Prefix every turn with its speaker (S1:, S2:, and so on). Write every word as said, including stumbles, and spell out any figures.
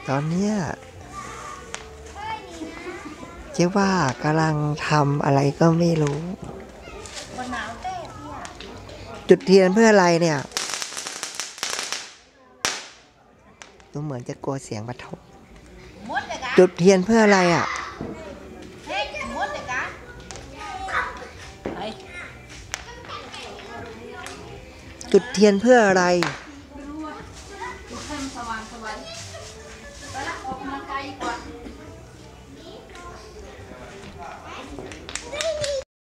S1: ตอนเนี้ยเจ๊ว่ากำลังทำอะไรก็ไม่รู้จุดเทียนเพื่ออะไรเนี่ยดูเหมือนจะกลัวเสียงกระทบจุดเทียนเพื่ออะไรอ่ะจุดเทียนเพื่ออะไร